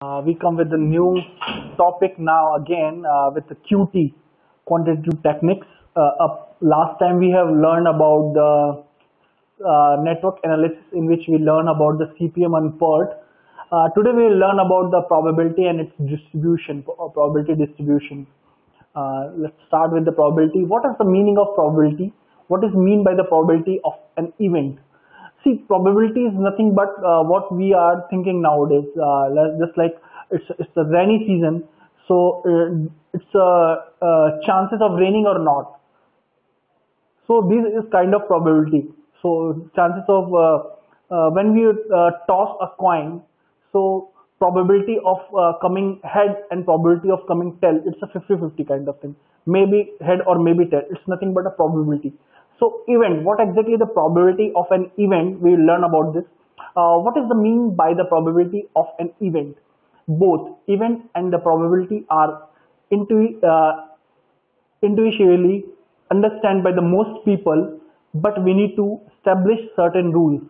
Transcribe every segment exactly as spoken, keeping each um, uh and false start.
Uh, we come with a new topic now again uh, with the Q T, quantitative techniques. Uh, up, last time we have learned about the uh, network analysis in which we learn about the C P M and PERT. Uh, today we will learn about the probability and its distribution, or probability distribution. Uh, let's start with the probability. What is the meaning of probability? What is mean by the probability of an event? See, probability is nothing but uh, what we are thinking nowadays. Uh, le- just like it's it's the rainy season, so uh, it's uh, uh, chances of raining or not. So this is kind of probability. So chances of uh, uh, when we uh, toss a coin, so probability of uh, coming head and probability of coming tail, it's a fifty fifty kind of thing. Maybe head or maybe tail. It's nothing but a probability. So event, what exactly the probability of an event? We will learn about this. Uh, what is the mean by the probability of an event? Both event and the probability are intu uh, intuitively understand by the most people, but we need to establish certain rules.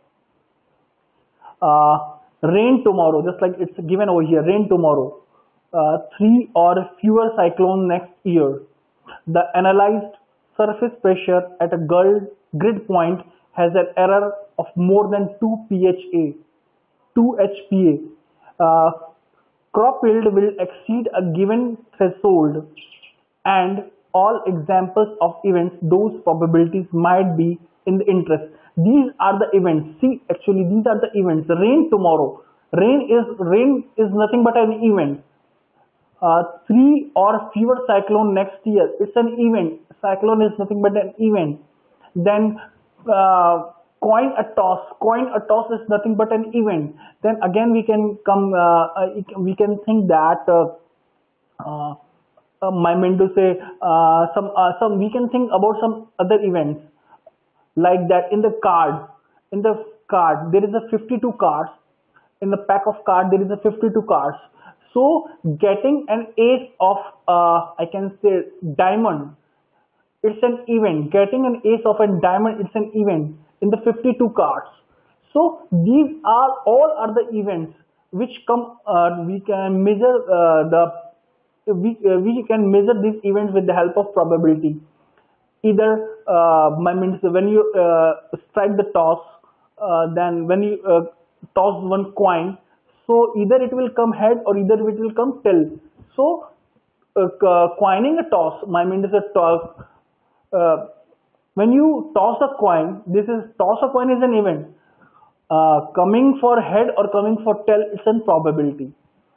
Uh, Rain tomorrow, just like it's given over here, rain tomorrow. Uh, three or fewer cyclones next year. The analyzed surface pressure at a grid point has an error of more than two P H A, two H P A. Uh, crop yield will exceed a given threshold, and all examples of events, those probabilities might be in the interest. These are the events. See, actually, these are the events. Rain tomorrow. Rain is rain is nothing but an event. Uh, three or fewer cyclone next year. It's an event. Cyclone is nothing but an event. Then uh, coin a toss. Coin a toss is nothing but an event. Then again we can come. Uh, uh, we can think that. Uh, uh, um, I meant to say uh, some uh, some we can think about some other events like that. In the card, in the card there is a fifty-two cards. In the pack of card there is a fifty-two cards. So getting an ace of uh, I can say diamond, it's an event. Getting an ace of a diamond, it's an event in the fifty-two cards. So these are all are the events which come. Uh, we can measure uh, the we uh, we can measure these events with the help of probability. Either uh, I mean when you uh, strike the toss, uh, then when you uh, toss one coin, so either it will come head or either it will come tail. So uh, coining a toss, I mean is a toss. Uh, when you toss a coin, this is toss a coin is an event. Uh, coming for head or coming for tail, it's a probability.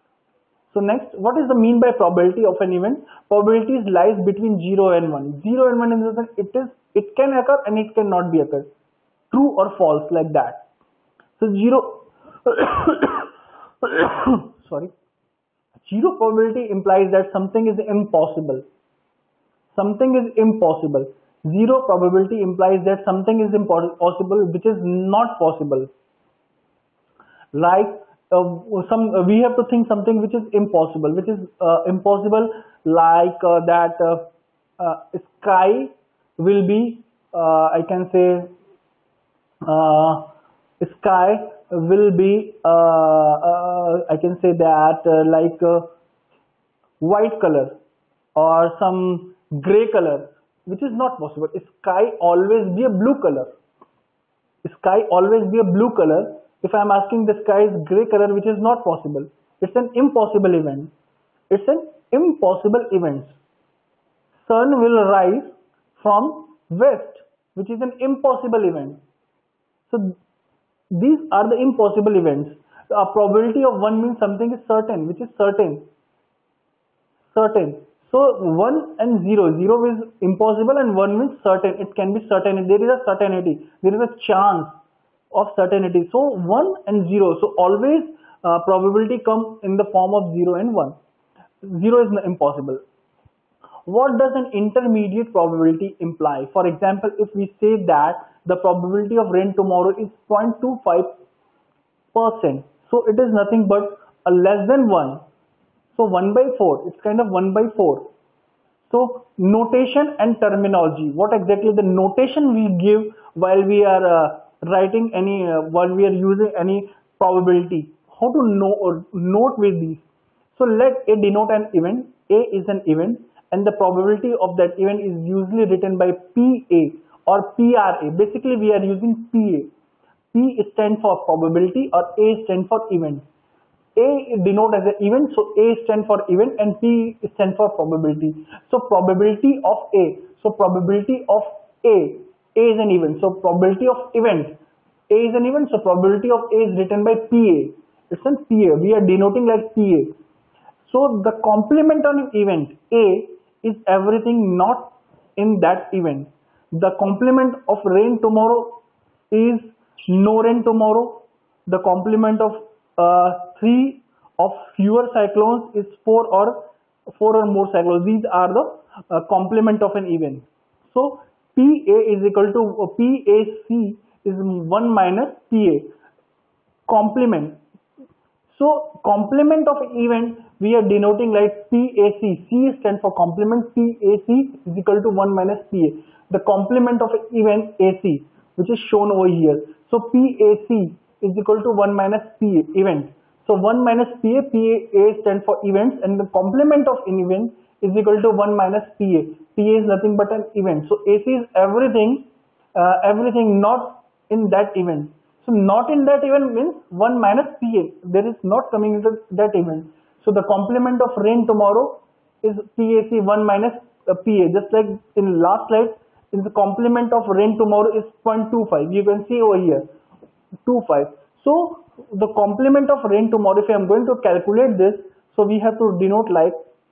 So next, what is the mean by probability of an event? Probability lies between zero and one. zero and one is that it is it can occur and it cannot be occur. True or false, like that. So zero sorry. Zero probability implies that something is impossible. Something is impossible. Zero probability implies that something is impossible which is not possible. Like uh, some uh, we have to think something which is impossible, which is uh, impossible, like uh, that uh, uh, sky will be uh, I can say uh, sky will be uh, uh, I can say that uh, like uh, white color or some gray color, which is not possible. Sky always be a blue color. Sky always be a blue color. If I am asking the sky is gray color, which is not possible, it's an impossible event. It's an impossible event. Sun will rise from west, which is an impossible event. So these are the impossible events. A probability of one means something is certain, which is certain. Certain. So one and zero. Zero is impossible and one means certain. It can be certain. There is a certainty. There is a chance of certainty. So one and zero. So always uh, probability comes in the form of zero and one. Zero is impossible. What does an intermediate probability imply? For example, if we say that the probability of rain tomorrow is zero point two five percent, so it is nothing but a less than one. So one by four, it's kind of one by four. So notation and terminology. What exactly the notation we give while we are uh, writing any, uh, while we are using any probability how to know or note with these. So let A denote an event. A is an event, and the probability of that event is usually written by P A or P R A. Basically, we are using P A. P stands for probability or A stands for event. A denote as an event, so A stands for event and P stands for probability. So probability of A. So probability of A. A is an event. So probability of event. A is an event. So probability of A is written by P A. It's an P A. We are denoting like P A. So the complement of an event A is everything not in that event. The complement of rain tomorrow is no rain tomorrow. The complement of uh, three of fewer cyclones is four or four or more cyclones. These are the uh, complement of an event. So P A is equal to uh, P A C is one minus P A. Complement. So complement of event we are denoting like P A C. C stands for complement. P A C is equal to one minus P A. The complement of event A C, which is shown over here. So P A C is equal to one minus P A, event. So one minus P A, P A stands for events, and the complement of an event is equal to one minus P A. P A is nothing but an event. So A C is everything, uh, everything not in that event. So not in that event means one minus P A. There is not coming into that event. So the complement of rain tomorrow is P A C one minus uh, P A. Just like in last slide, in the complement of rain tomorrow is zero point two five. You can see over here, two five. So the complement of rain tomorrow, if I am going to calculate this, so we have to denote like,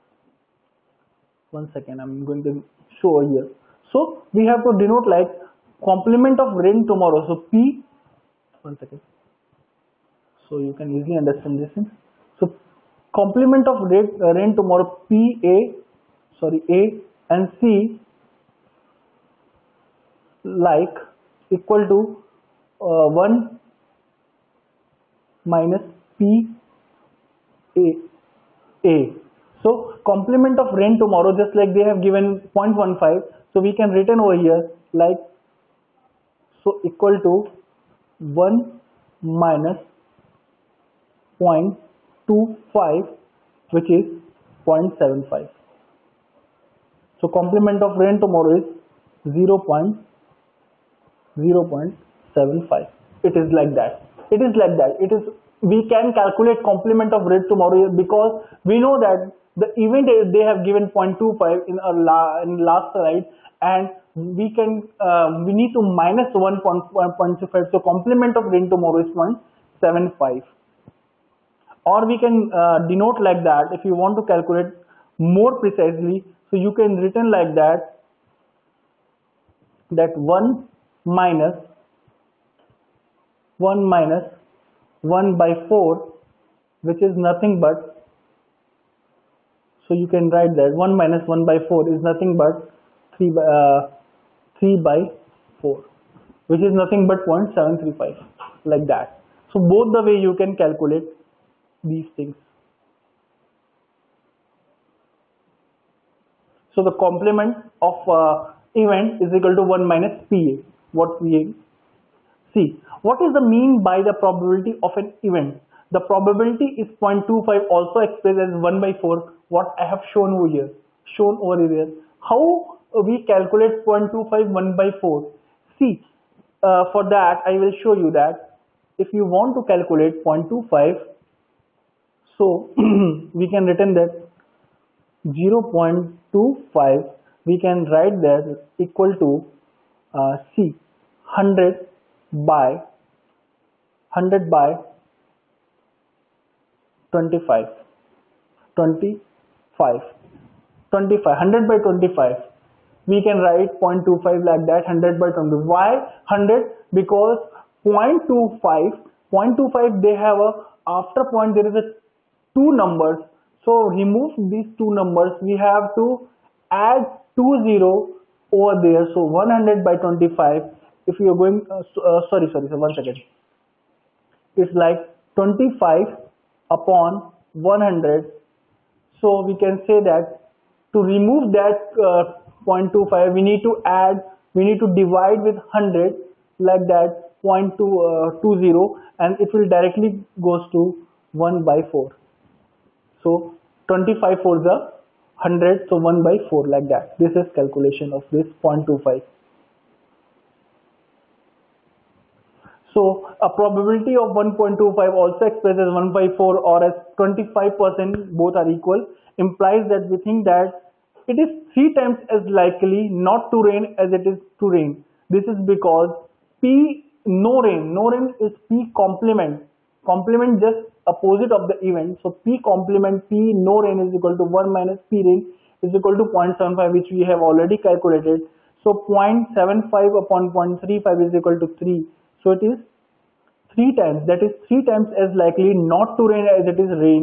one second, I'm going to show over here. So we have to denote like complement of rain tomorrow. So P, one second. So you can easily understand this. So complement of rain, uh, rain tomorrow, P A, sorry, A and C like equal to uh, one minus P A A. So complement of rain tomorrow, just like they have given zero point one five, so we can written over here like, so equal to one minus zero point two five, which is zero point seven five. So complement of rain tomorrow is zero point zero seven five. It is like that. It is like that. It is. We can calculate complement of rain tomorrow because we know that the event is they have given zero point two five in our la, in last slide, and we can uh, we need to minus one point two five. So complement of rain tomorrow is zero point seven five. Or we can uh, denote like that if you want to calculate more precisely. So you can written like that, that one minus one minus one by four, which is nothing but, so you can write that one minus one by four is nothing but three by, uh, three by four, which is nothing but zero point seven three five, like that. So both the way you can calculate these things. So the complement of uh, event is equal to one minus P A. What we see. What is the mean by the probability of an event? The probability is zero point two five, also expressed as one by four. What I have shown over here. Shown over here. How we calculate zero point two five one by four? See, uh, for that I will show you that if you want to calculate zero point two five, so we can written that zero point two five, we can write that equal to uh, C, one hundred by one hundred by twenty-five, twenty-five, twenty-five, one hundred by twenty-five. We can write zero point two five like that, one hundred by twenty. Why one hundred? Because zero point two five, zero point two five they have a, after point there is a two numbers. So remove these two numbers. We have to add two zero over there. So one hundred by twenty-five. If you are going, uh, so, uh, sorry, sorry, so one second. It's like twenty-five upon one hundred. So we can say that to remove that uh, zero point two five, we need to add, we need to divide with one hundred like that, zero point two zero, and it will directly goes to one by four. So twenty-five for the one hundred, so one by four, like that. This is calculation of this zero point two five. So a probability of one point two five also expressed as one by four or as twenty-five percent, both are equal, implies that we think that it is three times as likely not to rain as it is to rain. This is because P no rain, no rain is P complement, complement just opposite of the event. So P complement P no rain is equal to one minus P rain is equal to zero point seven five, which we have already calculated. So zero point seven five upon zero point three five is equal to three. So it is three times, that is three times as likely not to rain as it is rain.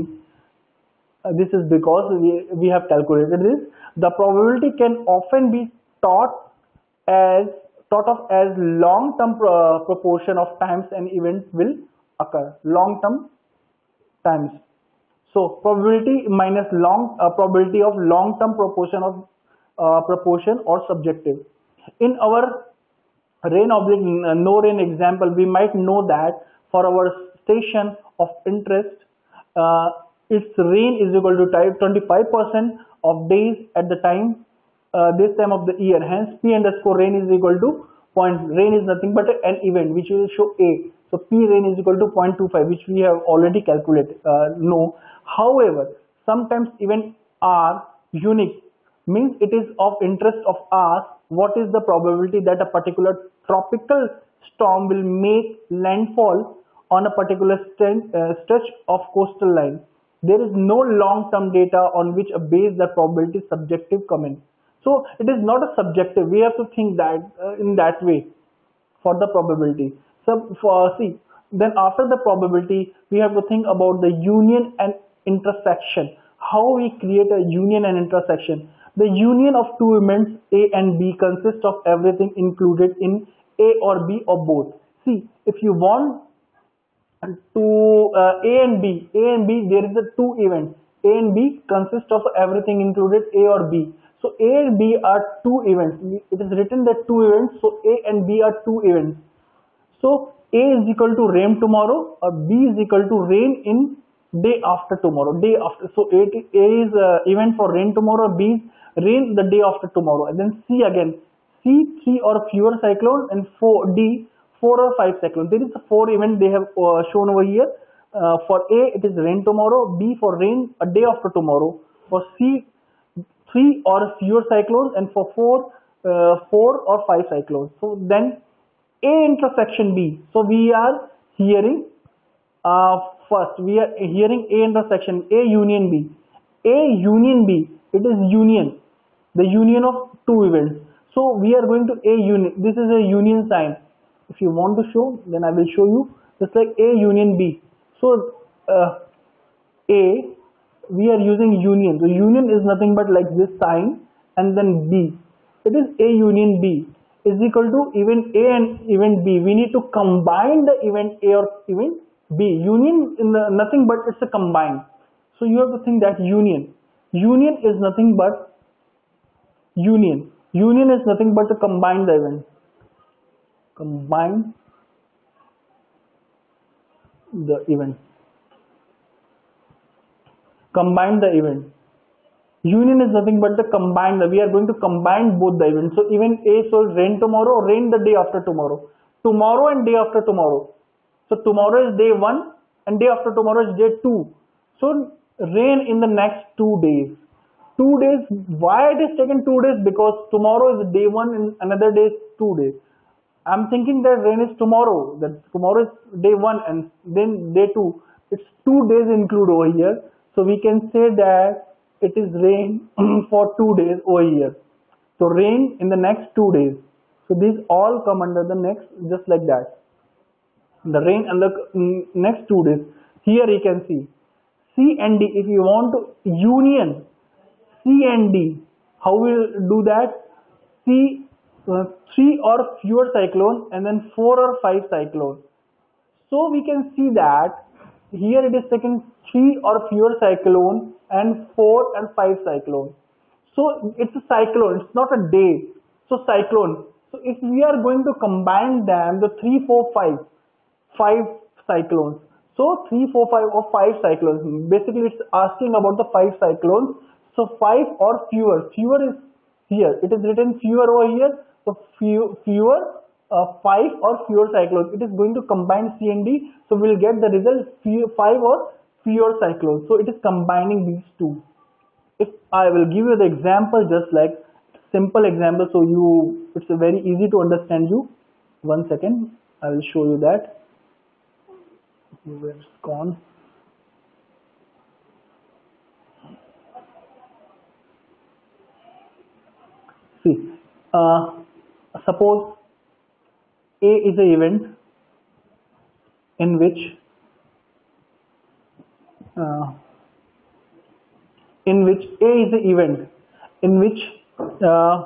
Uh, this is because we, we have calculated this. The probability can often be thought as thought of as long-term pro proportion of times an event will occur. Long-term times. So probability minus long uh, probability of long-term proportion of uh, proportion or subjective. In our rain oblique no rain example, we might know that for our station of interest, uh, its rain is equal to twenty-five percent of days at the time, uh, this time of the year. Hence, P underscore rain is equal to point. Rain is nothing but an event which will show A. So P rain is equal to zero point two five, which we have already calculated. Uh, no. However, sometimes even R unique, means it is of interest of us. What is the probability that a particular tropical storm will make landfall on a particular uh, stretch of coastal line? There is no long-term data on which a base the probability subjective come in. So it is not a subjective. We have to think that uh, in that way for the probability. So for see, then after the probability, we have to think about the union and intersection. How we create a union and intersection. The union of two events A and B consists of everything included in A or B or both. See, if you want to uh, A and B, A and B, there is a two events. A and B consist of everything included A or B. So A and B are two events. It is written that two events. So A and B are two events. So A is equal to rain tomorrow, or B is equal to rain in day after tomorrow. Day after. So A, A is uh, event for rain tomorrow. B is rain the day after tomorrow. And then C again. C, three or fewer cyclones, and four D, four or five cyclones. There is a four event they have uh, shown over here. Uh, for A, it is rain tomorrow. B for rain a day after tomorrow. For C, three or fewer cyclones, and for four, uh, four or five cyclones. So then A intersection B. So we are hearing uh, first. We are hearing A intersection A union B. A union B. It is union. The union of two events. So we are going to A union. This is a union sign. If you want to show, then I will show you. Just like A union B. So uh, A, we are using union. So union is nothing but like this sign, and then B. It is A union B is equal to event A and event B. We need to combine the event A or event B. Union in the, nothing but it's a combine. So you have to think that union. Union is nothing but union. Union is nothing but to combine the event. Combine the event. Combine the event. Union is nothing but the combine. We are going to combine both the events. So even A, so rain tomorrow, rain the day after tomorrow. Tomorrow and day after tomorrow. So tomorrow is day one and day after tomorrow is day two. So rain in the next two days. Two days. Why it is taken two days? Because tomorrow is day one and another day is two days. I'm thinking that rain is tomorrow. That tomorrow is day one and then day two. It's two days include over here. So we can say that it is rain for two days over here. So rain in the next two days. So these all come under the next, just like that. The rain and the next two days. Here you can see C and D. If you want to union C and D, how will do that? C, uh, three or fewer cyclones, and then four or five cyclones. So we can see that here it is taken three or fewer cyclones and four and five cyclones. So it's a cyclone, it's not a day. So cyclone. So if we are going to combine them, the three, four, five, five cyclones. So three, four, five or five cyclones. Basically, it's asking about the five cyclones. So five or fewer. Fewer is here. It is written fewer over here. So few, fewer, uh, five or fewer cyclones. It is going to combine C and D. So we'll get the result few, five or fewer cyclones. So it is combining these two. If I will give you the example, just like simple example, so you it's a very easy to understand you. One second, I will show you that. Where's it gone? See, uh, suppose A is an event in which uh, in which A is an event in which uh,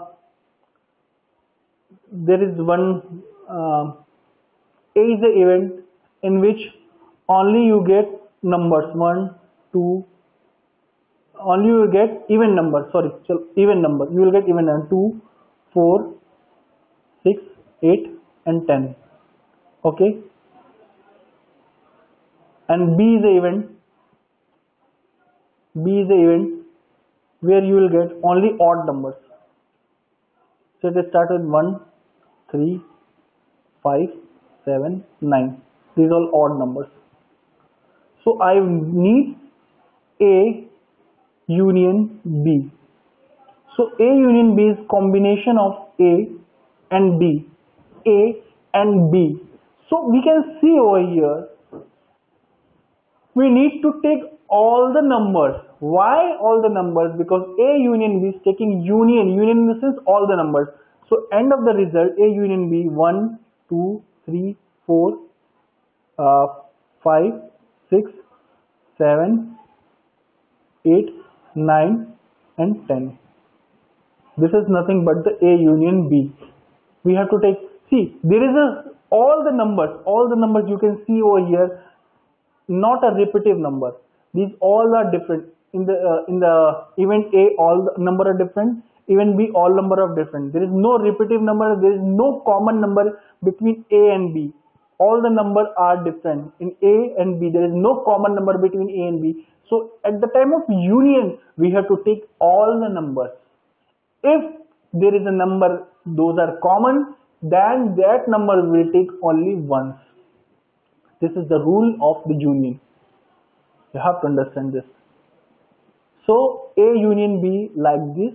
there is one uh, A is an event in which only you get numbers one, two, only you will get even numbers, sorry, so even number, you will get even number two, four, six, eight and ten. Okay, and B is the event, B is the event where you will get only odd numbers. So it starts with one, three, five, seven, nine. These are all odd numbers. So I need A union B. So A union B is combination of A and B. A and B. So we can see over here, we need to take all the numbers. Why all the numbers? Because A union B is taking union. Union in the sense all the numbers. So end of the result, A union B, one, two, three, four, uh, five, six, seven, eight, nine and ten. This is nothing but the A union B. We have to take, see, there is a, all the numbers, all the numbers you can see over here, not a repetitive number. These all are different. In the uh, in the event A, all the number are different. Event B, all number are different. There is no repetitive number. There is no common number between A and B. All the numbers are different in A and B. There is no common number between A and B. So at the time of union, we have to take all the numbers. If there is a number, those are common, then that number will take only once. This is the rule of the union. You have to understand this. So A union B like this.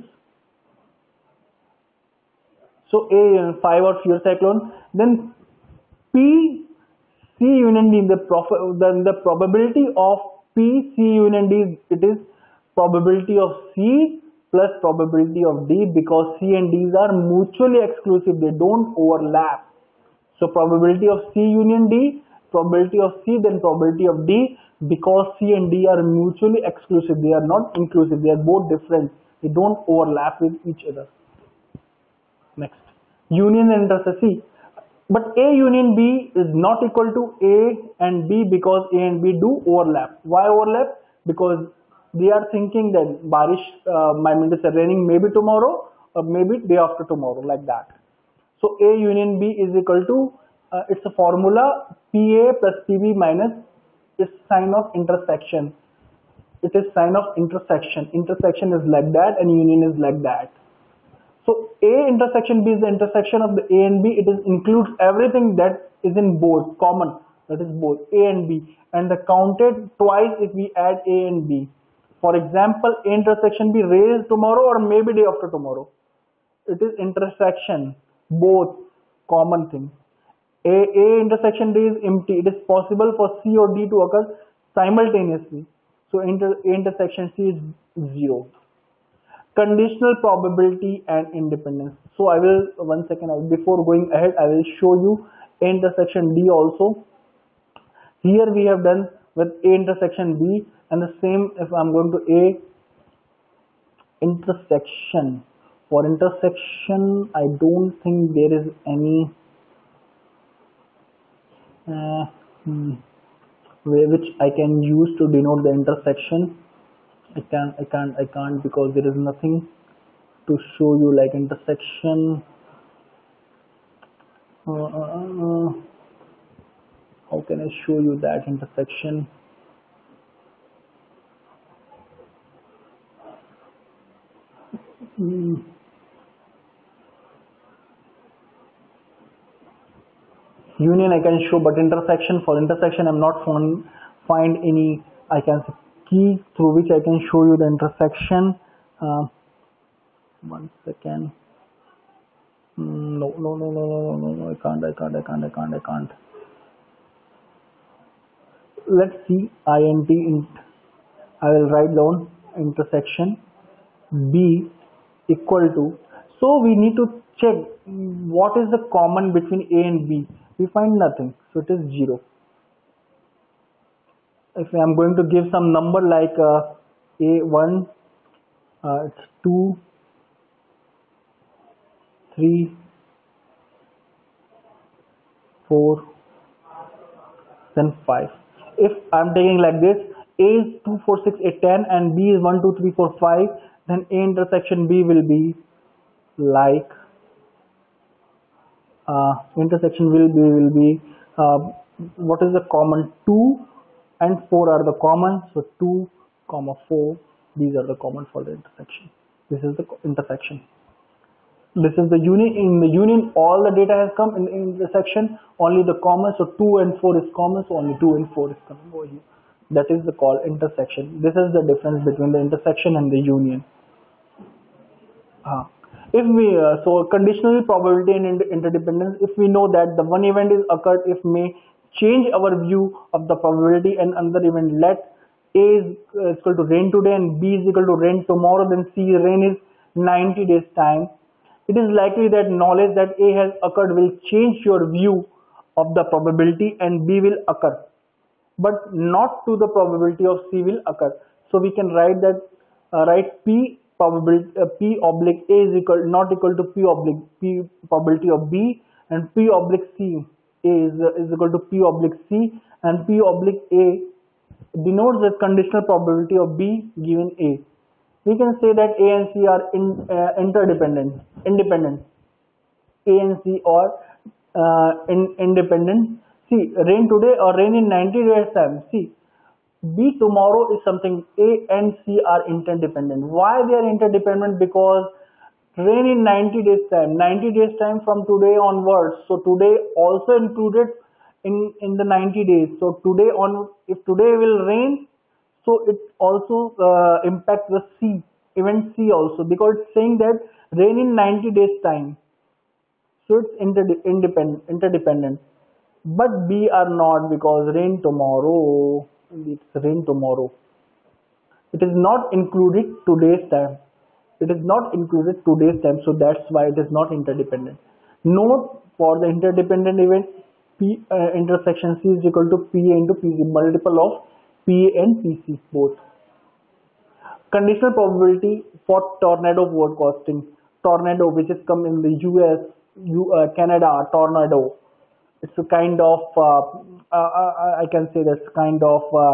So A five or fewer cyclone. Then P C union D, the, prof the, the probability of P C union D, it is probability of C plus probability of D, because C and D's are mutually exclusive. They don't overlap. So probability of C union D, probability of C, then probability of D, because C and D are mutually exclusive. They are not inclusive. They are both different. They don't overlap with each other. Next, union and intersection. But A union B is not equal to A and B, because A and B do overlap. Why overlap? Because they are thinking that barish, uh, my mean to say raining maybe tomorrow or maybe day after tomorrow, like that. So A union B is equal to, uh, it's a formula P A plus P B minus its sign of intersection. It is sign of intersection. Intersection is like that and union is like that. So A intersection B is the intersection of the A and B. It is includes everything that is in both, common, that is both A and B, and the counted twice if we add A and B. For example, A intersection B raised tomorrow or maybe day after tomorrow. It is intersection, both common thing. A, A intersection D is empty. It is possible for C or D to occur simultaneously. So inter, A intersection C is zero. Conditional probability and independence. So I will, one second, before going ahead, I will show you A intersection D also. Here we have done with A intersection B, and the same if I'm going to A intersection. For intersection, I don't think there is any uh, hmm, way which I can use to denote the intersection. I can't, I can't, I can't because there is nothing to show you like intersection. Uh, uh, uh, How can I show you that intersection? Hmm. Union I can show, but intersection, for intersection I'm not find find any, I can say, key through which I can show you the intersection. Uh, one second. Mm, no, no, no, no, no, no, no, I can't, I can't, I can't, I can't, I can't. Let's see int int. I will write down intersection b equal to. So we need to check what is the common between a and b. We find nothing, so it is zero. If I am going to give some number like uh, a one, uh, it's two, three, four, then five. If I'm taking like this, a is two, four, six, eight, ten, and b is one, two, three, four, five, then a intersection b will be like uh, intersection will be will be uh, what is the common? Two and four are the common, so two comma four, these are the common for the intersection. This is the intersection. This is the union. In the union all the data has come. In the intersection only the common, so two and four is common, so only two and four is coming over here. That is the called intersection. This is the difference between the intersection and the union. Uh, if we uh, so conditional probability and inter interdependence, if we know that the one event is occurred, if may change our view of the probability, and another event, let a is uh, equal to rain today and b is equal to rain tomorrow, then c rain is ninety days time. It is likely that knowledge that a has occurred will change your view of the probability and b will occur, but not to the probability of c will occur. So we can write that uh, write p probability uh, p oblique a is equal not equal to p oblique p probability of b, and p oblique c a is, uh, is equal to p oblique c, and p oblique a denotes the conditional probability of b given a. We can say that a and c are in, uh, interdependent, independent. A and c are uh, in, independent. See, rain today or rain in ninety days time. See, b tomorrow is something. A and c are interdependent. Why they are interdependent? Because rain in ninety days time, ninety days time from today onwards. So today also included in in the ninety days. So today on, if today will rain, so it also uh, impacts the C, event C also, because it's saying that rain in ninety days time. So it's inter independent, interdependent. But B are not, because rain tomorrow, it's rain tomorrow. It is not included today's time. It is not included today's time, so that's why it is not interdependent. Note for the interdependent event, P uh, intersection C is equal to P A into P C, multiple of P A and P C both. Conditional probability for tornado forecasting. Tornado, which is come in the U S, U, uh, Canada, tornado. It's a kind of, uh, uh, I can say that's kind of uh,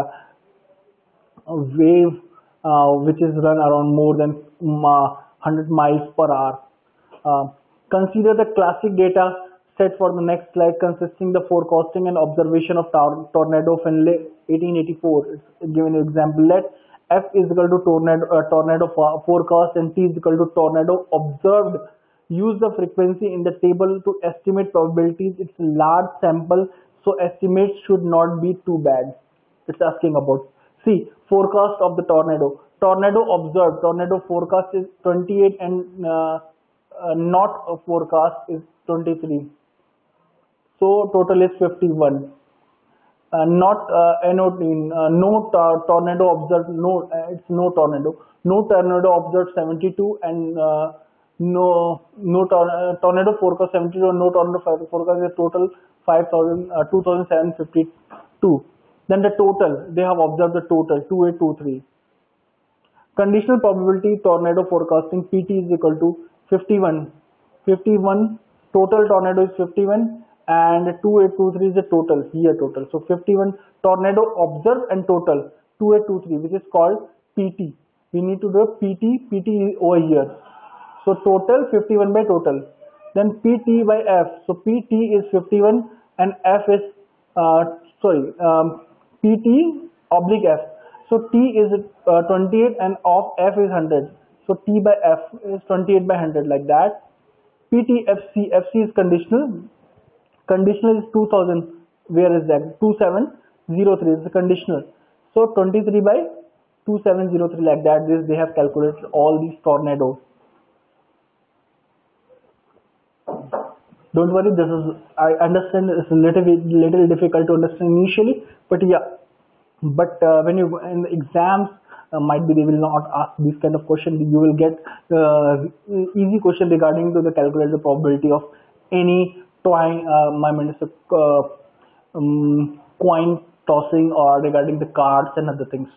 a wave uh, which is run around more than um, uh, one hundred miles per hour. Uh, consider the classic data set for the next slide, consisting the forecasting and observation of tor tornado of eighteen eighty-four. It's given an example. Let F is equal to tornado, uh, tornado forecast and T is equal to tornado observed. Use the frequency in the table to estimate probabilities. It's a large sample, so estimates should not be too bad. It's asking about. See, forecast of the tornado. Tornado observed. Tornado forecast is twenty-eight and uh, uh, not a forecast is twenty-three. So total is fifty-one. Uh, not uh, uh, no tor tornado observed. No, uh, it's no tornado. No tornado observed seventy-two, and uh, no no tor uh, tornado forecast seventy-two. No tornado forecast is total five thousand uh, two thousand seven hundred fifty-two. Then the total, they have observed the total two eight two three. Conditional probability tornado forecasting, P T is equal to fifty-one. fifty-one total tornado is fifty-one, and two eight two three is the total here total. So fifty-one tornado observed and total two eight two three, which is called P T. We need to do P T. P T is over here. So total fifty-one by total. Then P T by F. So P T is fifty-one and F is uh, sorry, um, Pt oblique F. So T is uh, twenty-eight and of F is one hundred. So T by F is twenty-eight by one hundred, like that. P T F C, F C is conditional. Conditional is two thousand. Where is that? two seven zero three is the conditional. So twenty-three by two seven zero three, like that. This they have calculated all these tornadoes. Don't worry, this is, I understand it's a little bit little difficult to understand initially, but yeah, but uh, when you in the exams, uh, might be they will not ask this kind of question. You will get uh, easy question regarding to the calculated probability of any toy, uh, my minister, uh, um, coin tossing, or regarding the cards and other things.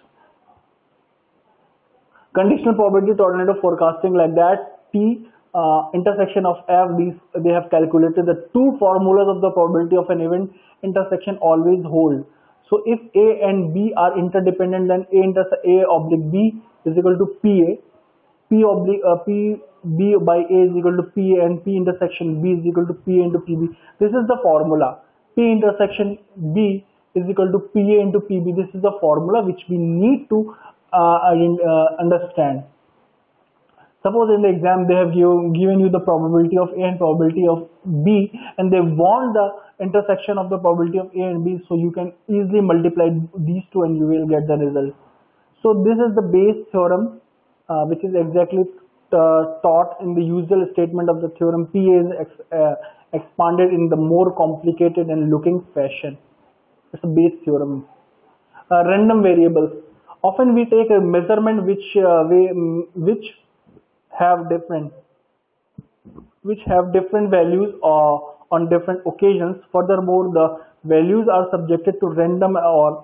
Conditional probability tornado forecasting, like that. T uh, intersection of F, these they have calculated the two formulas of the probability of an event intersection always hold. So if A and B are interdependent, then A inter A oblique B is equal to P A. P oblique uh, P B by A is equal to P A, and P intersection B is equal to P A into P B. This is the formula. P intersection B is equal to P A into P B. This is the formula which we need to uh, uh, understand. Suppose in the exam they have give, given you the probability of A and probability of B, and they want the intersection of the probability of A and B, so you can easily multiply these two and you will get the result. So this is the Bayes theorem, uh, which is exactly uh, taught in the usual statement of the theorem. P A is ex, uh, expanded in the more complicated and looking fashion. It's a Bayes theorem. Uh, random variables. Often we take a measurement which uh, we, which have different which have different values or on different occasions. Furthermore, the values are subjected to random or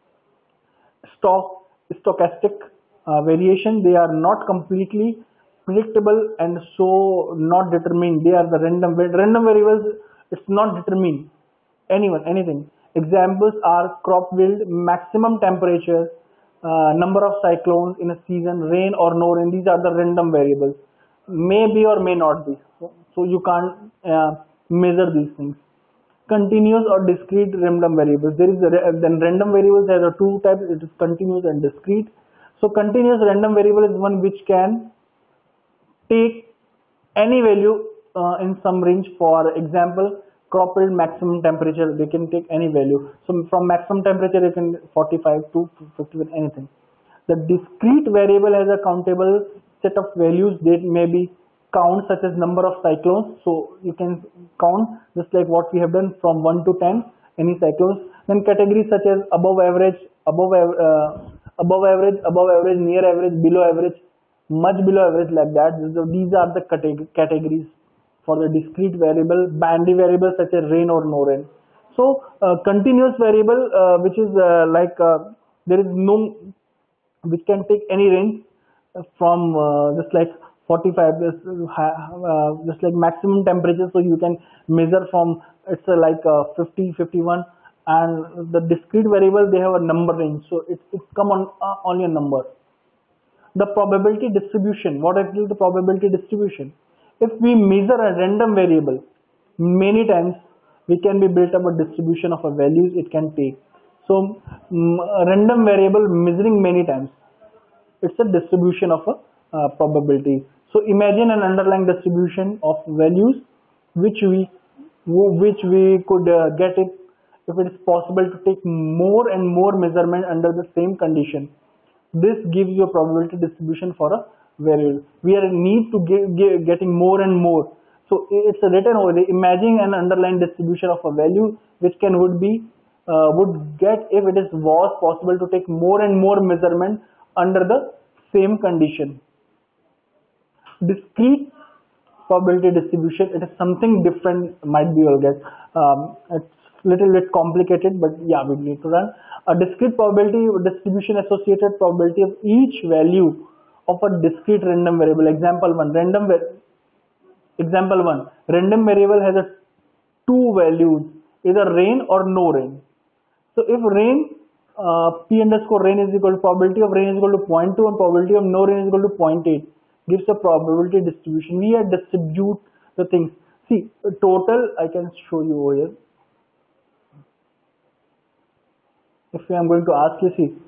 stock stochastic uh, variation. They are not completely predictable and so not determined. They are the random random variables. It's not determined anyone anything. Examples are crop yield, maximum temperature, uh, number of cyclones in a season, rain or no rain. These are the random variables. May be or may not be. So, so you can't uh, measure these things. Continuous or discrete random variables. There is a, then random variables. There are two types. It is continuous and discrete. So continuous random variable is one which can take any value uh, in some range. For example, crop yield, maximum temperature, they can take any value. So from maximum temperature you can forty-five to fifty with anything. The discrete variable has a countable set of values. They may be count, such as number of cyclones. So you can count just like what we have done from one to ten, any cyclones. Then categories such as above average, above uh, above average, above average, near average, below average, much below average, like that. So these are the categories for the discrete variable. Binary variables such as rain or no rain. So uh, continuous variable, uh, which is uh, like uh, there is no, which can take any range from uh, just like forty-five, just, uh, just like maximum temperature. So you can measure from, it's uh, like uh, fifty, fifty-one, and the discrete variable, they have a number range. So it's it's come on uh, only a number. The probability distribution. What is the probability distribution? If we measure a random variable many times, we can be built up a distribution of a values it can take. So um, a random variable measuring many times, it's a distribution of a uh, probability. So imagine an underlying distribution of values which we which we could uh, get it if it is possible to take more and more measurement under the same condition. This gives you a probability distribution for a variable. We are in need to give, give, getting more and more. So it's a written over there. Imagine an underlying distribution of a value which can would be uh, would get if it is was possible to take more and more measurement under the same condition. Discrete probability distribution, it is something different, might be you'll get. Um, it's little bit complicated, but yeah, we need to run. A discrete probability distribution associated probability of each value of a discrete random variable. Example one, random example one, random variable has a two values, either rain or no rain. So if rain, uh, p underscore rain is equal to probability of rain is equal to zero point two and probability of no rain is equal to zero point eight, gives a probability distribution. We have distribute the things. See, total, I can show you over here. if I am going to ask you, see,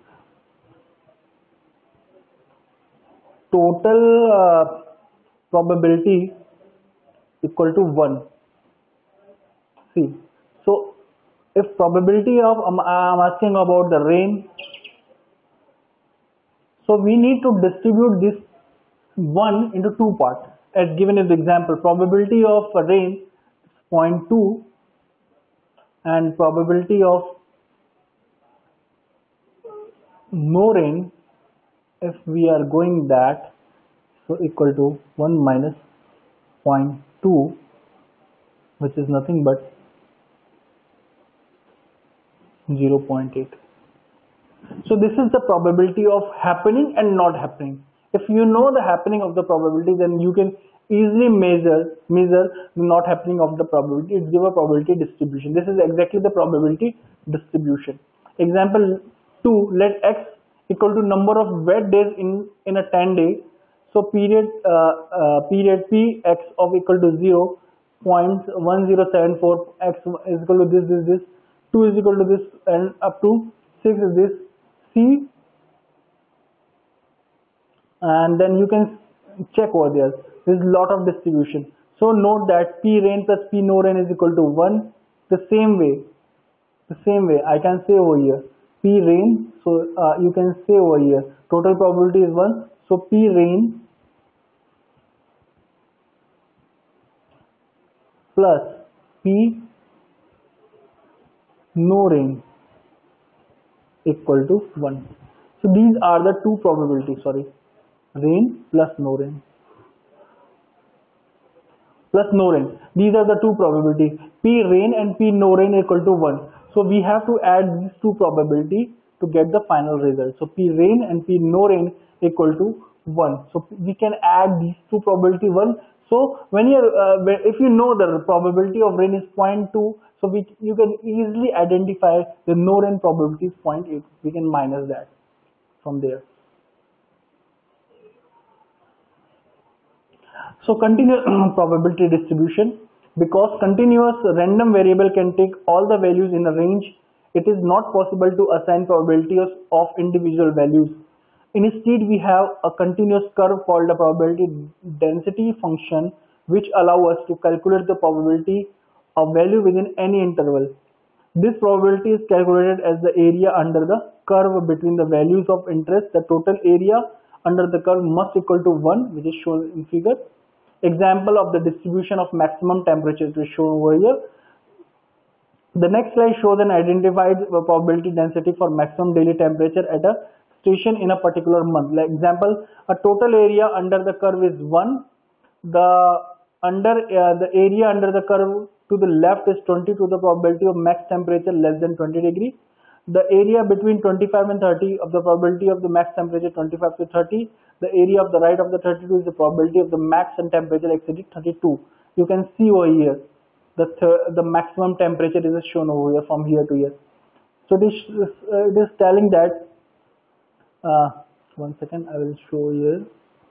total uh, probability equal to one. See, so if probability of um, I am asking about the rain, so we need to distribute this one into two parts. As given in the example, probability of rain is zero point two and probability of no rain, if we are going that, so equal to one minus zero point two, which is nothing but zero point eight. So this is the probability of happening and not happening. If you know the happening of the probability, then you can easily measure measure the not happening of the probability. It gives a probability distribution. This is exactly the probability distribution. Example two, let x equal to number of wet days in in a ten day. So period uh, uh, period p x of equal to zero point one zero seven four, x is equal to this this this, two is equal to this, and up to six is this c, and then you can check over there. There is a lot of distribution. So note that p rain plus p no rain is equal to one. The same way, the same way I can say over here p rain. So uh, you can say over here total probability is one. So p rain plus p no rain equal to one. So these are the two probabilities. Sorry, rain plus no rain plus no rain. These are the two probabilities. P rain and P no rain equal to one. So we have to add these two probability to get the final result. So P rain and P no rain equal to one. So we can add these two probability one. So when you uh, if you know the probability of rain is zero point two, so we you can easily identify the no rain probability is zero point eight. We can minus that from there. So continuous probability distribution, because continuous random variable can take all the values in a range, it is not possible to assign probabilities of individual values. Instead, we have a continuous curve called the probability density function, which allow us to calculate the probability of value within any interval. This probability is calculated as the area under the curve between the values of interest. The total area under the curve must equal to one, which is shown in figure. Example of the distribution of maximum temperature is shown over here. The next slide shows an identified probability density for maximum daily temperature at a station in a particular month. Like example, a total area under the curve is one. The under uh, the area under the curve to the left is twenty to the probability of max temperature less than twenty degree. The area between twenty-five and thirty of the probability of the max temperature twenty-five to thirty. The area of the right of the thirty-two is the probability of the max and temperature exceeding thirty-two. You can see over here the th the maximum temperature is shown over here from here to here. So this uh, it is telling that uh, one second, I will show here.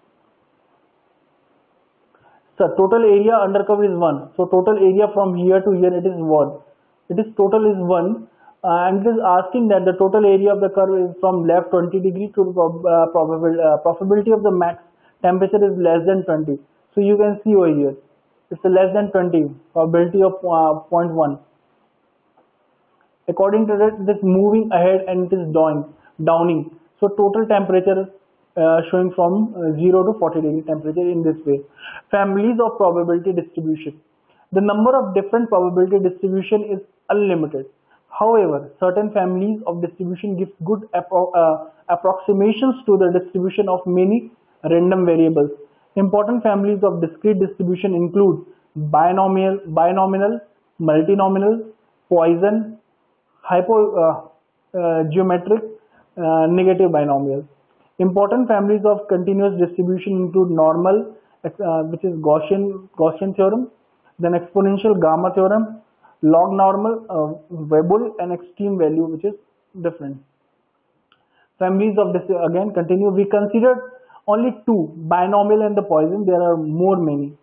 So total area under curve is one. So total area from here to here it is one. It is total is one. Uh, and it is asking that the total area of the curve is from left twenty degree to prob uh, probable uh, probability of the max temperature is less than twenty. So you can see over here it's a less than twenty, probability of uh, zero point one. According to that, it is moving ahead and it is down downing. So total temperature uh, showing from uh, zero to forty degree temperature in this way. Families of probability distribution. The number of different probability distribution is unlimited. However, certain families of distribution give good appro uh, approximations to the distribution of many random variables. Important families of discrete distribution include binomial, binomial, multinomial, Poisson, hypo uh, uh, geometric, uh, negative binomial. Important families of continuous distribution include normal, uh, which is Gaussian Gaussian theorem, then exponential gamma theorem, log normal, uh, Weibull, and extreme value, which is different. Families of this again continue. We considered only two, binomial and the Poisson. There are more many.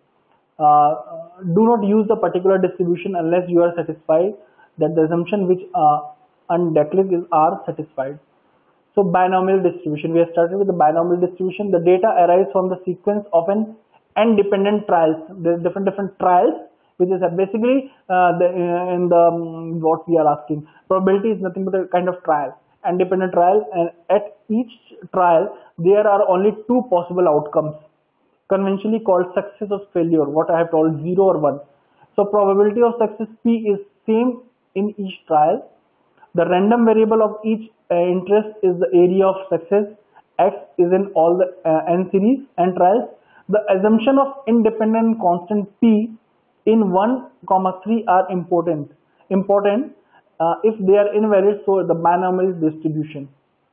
Uh, do not use the particular distribution unless you are satisfied that the assumption which uh, and declic is are satisfied. So binomial distribution. We have started with the binomial distribution. The data arises from the sequence of an independent trials. There are different different trials, which is basically uh, the, uh, in the um, what we are asking. Probability is nothing but a kind of trial, independent trial, and at each trial there are only two possible outcomes, conventionally called success or failure. What I have told, zero or one. So probability of success P is same in each trial. The random variable of each uh, interest is the area of success. X is in all the uh, n series and trials. The assumption of independent constant P in one comma three are important. Important uh, if they are invalid, so the binomial distribution.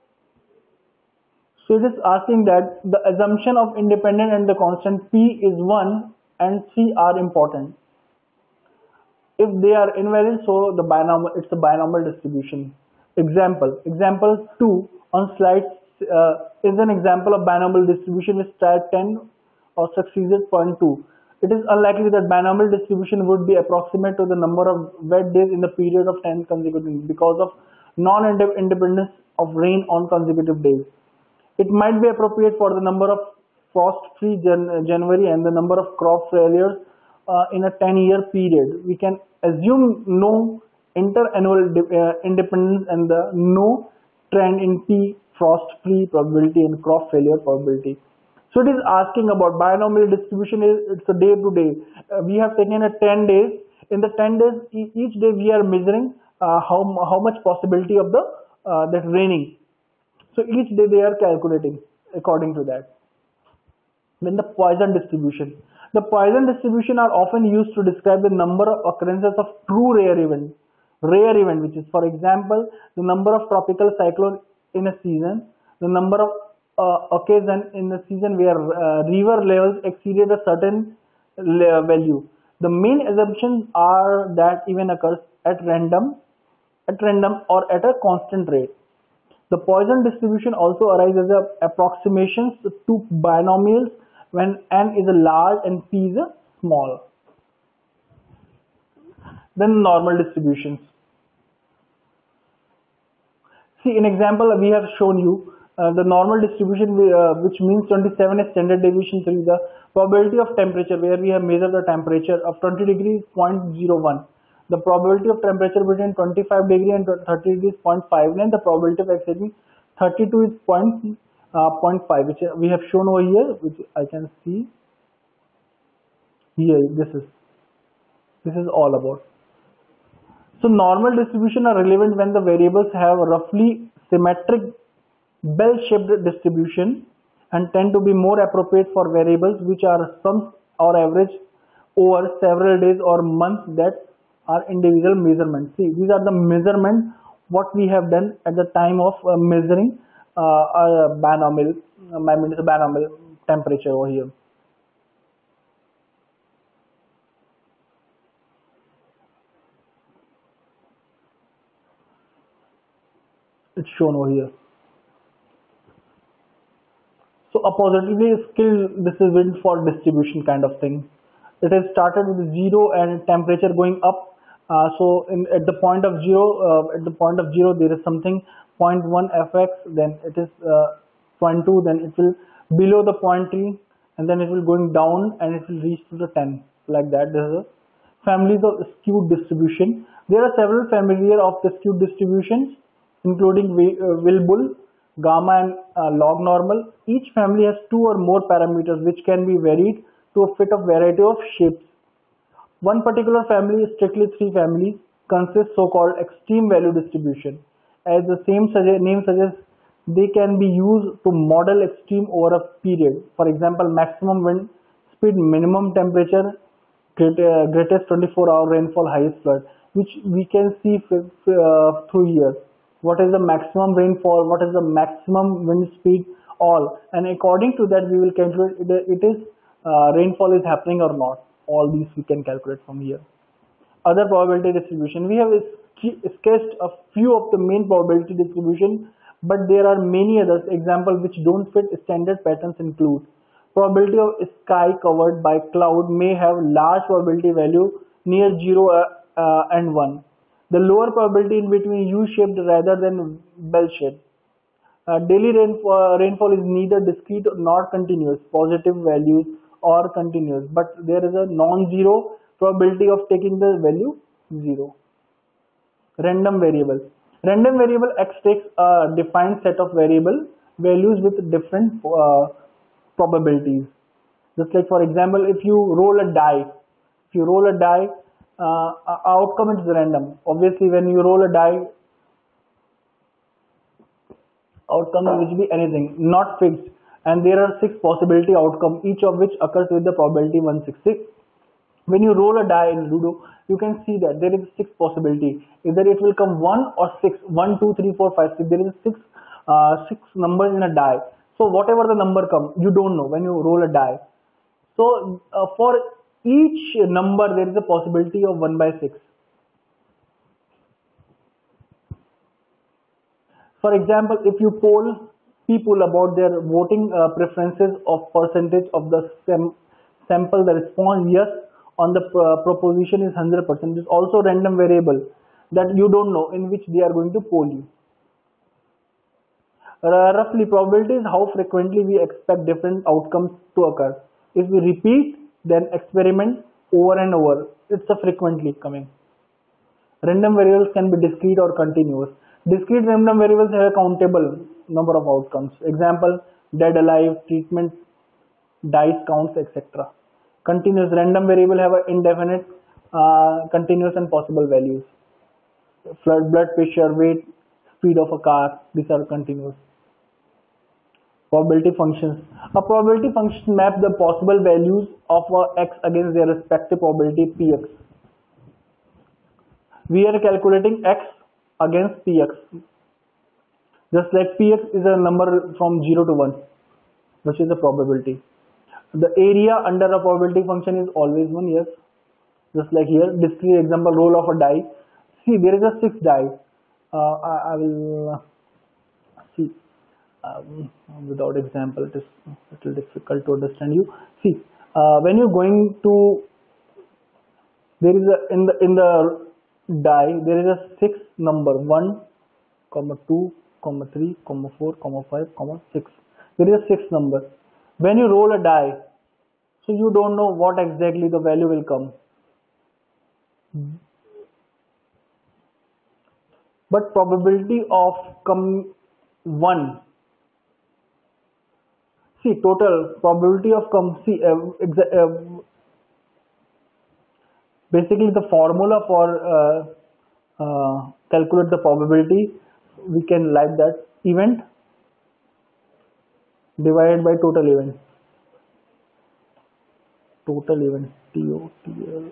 So it is asking that the assumption of independent and the constant P is one and three are important. If they are invalid, so the binomial, it's a binomial distribution. Example, example two on slide uh, is an example of binomial distribution with star ten or succeeded zero point two. It is unlikely that binomial distribution would be approximate to the number of wet days in the period of ten consecutive days because of non-independence of rain on consecutive days. It might be appropriate for the number of frost-free Jan January and the number of crop failures uh, in a ten year period. We can assume no interannual uh, independence and the no trend in P frost-free probability and crop failure probability. So it is asking about binomial distribution. Is it's a day to day. Uh, we have taken a ten days. In the ten days, e each day we are measuring uh, how how much possibility of the uh, that raining. So each day they are calculating according to that. Then the Poisson distribution. The Poisson distribution are often used to describe the number of occurrences of true rare event. Rare event, which is, for example, the number of tropical cyclones in a season, the number of uh, occasions in the season where uh, river levels exceeded a certain value. The main assumptions are that event occurs at random, at random or at a constant rate. The Poisson distribution also arises as approximations to binomials when n is a large and p is a small. Then normal distributions. See, in example we have shown you uh, the normal distribution, uh, which means twenty-seven is standard deviation through the probability of temperature, where we have measured the temperature of twenty degrees zero point zero one. The probability of temperature between twenty-five degree and thirty degrees zero point five nine. The probability of exceeding thirty-two is zero point five, which we have shown over here, which I can see here. This is this is all about. So normal distribution are relevant when the variables have a roughly symmetric bell-shaped distribution and tend to be more appropriate for variables which are sums or average over several days or months that are individual measurements. See, these are the measurements what we have done at the time of uh, measuring uh, a binomial, uh, I mean, it's a binomial temperature over here. It's shown over here. So a positively scaled, this is built for distribution kind of thing. It has started with zero and temperature going up. Uh, so in, at the point of zero, uh, at the point of zero, there is something zero point one fx, then it is uh, zero point two, then it will below the zero point three, and then it will going down and it will reach to the ten, like that. This is a families of skewed distribution. There are several families of the skewed distributions, including uh, Wilbur, gamma and uh, log normal. Each family has two or more parameters which can be varied to a fit of variety of shapes. One particular family, strictly three families, consists so-called extreme value distribution. As the same suggest, name suggests, they can be used to model extreme over a period. For example, maximum wind speed, minimum temperature, great, uh, greatest twenty-four hour rainfall, highest flood, which we can see uh, through years. What is the maximum rainfall, what is the maximum wind speed, all, and according to that we will calculate it, it is uh, rainfall is happening or not. All these we can calculate from here. Other probability distribution, we have sketched a few of the main probability distribution, but there are many others. Examples which don't fit standard patterns include probability of sky covered by cloud may have large probability value near zero uh, uh, and one. The lower probability in between U-shaped rather than bell-shaped. Uh, daily rainfall, rainfall is neither discrete nor continuous, positive values or continuous, but there is a non-zero probability of taking the value zero. Random variable. Random variable X takes a defined set of variable values with different uh, probabilities. Just like for example, if you roll a die, if you roll a die, uh, outcome is random. Obviously, when you roll a die, outcome will be anything, not fixed, and there are six possibility outcome, each of which occurs with the probability one sixty-six. When you roll a die in Ludo, you can see that there is six possibility. Either it will come one or six, one, two, three, four, five, six. There is six, uh, six numbers in a die. So whatever the number comes, you don't know when you roll a die. So uh, for each number, there is a possibility of one by six. For example, if you poll people about their voting uh, preferences of percentage of the sam sample, the response yes on the uh, proposition is one hundred percent. It is also random variable that you don't know in which they are going to poll you. Uh, roughly, probability is how frequently we expect different outcomes to occur. If we repeat, then experiment over and over. It's a frequently coming. Random variables can be discrete or continuous. Discrete random variables have a countable number of outcomes. Example, dead, alive, treatment, dice counts, et cetera. Continuous random variable have an indefinite, uh, continuous and possible values. Blood, blood pressure, weight, speed of a car, these are continuous. Probability functions. A probability function maps the possible values of uh, x against their respective probability px. We are calculating x against px. Just like px is a number from zero to one, which is a probability. The area under a probability function is always one, yes. Just like here, discrete example, roll of a die. See, there is a six die. Uh, I, I will uh, see. Um, without example, it is a little difficult to understand you. See, uh, when you're going to, there is a in the in the die there is a six number one, comma two, comma three, comma four, comma five, comma six. There is a six number. When you roll a die, so you don't know what exactly the value will come. But probability of come one. See, total probability of come, see, uh, exa uh, basically the formula for uh, uh, calculate the probability, we can write that event divided by total event. Total event, T O T L.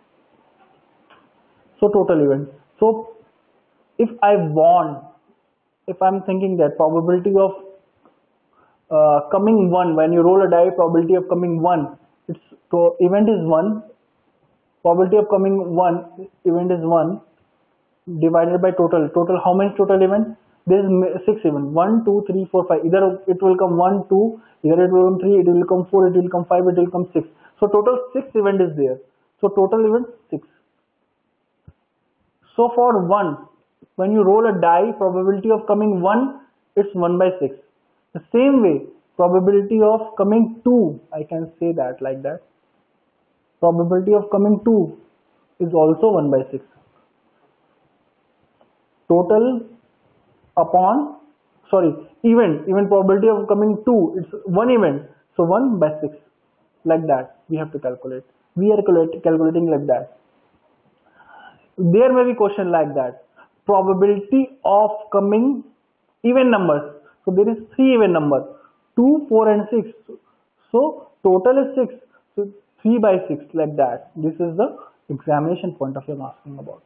So total event. So if I want, if I'm thinking that probability of uh, coming one, when you roll a die, probability of coming one, its so event is one, probability of coming one, event is one, divided by total. Total, how many total event? There is six events. one, two, three, four, five. Either it will come one, two, either it will come three, it will come four, it will come five, it will come six. So total six event is there. So total event six. So for one, when you roll a die, probability of coming one, it's one by six. The same way, probability of coming two, I can say that like that. Probability of coming two is also one by six. Total upon, sorry, event, event probability of coming two, it's one event. So one by six, like that we have to calculate. We are calculating like that. There may be question like that. Probability of coming even numbers. So there is three even numbers, two, four and six. So total is six. So three by six, like that. This is the examination point of view I'm asking about.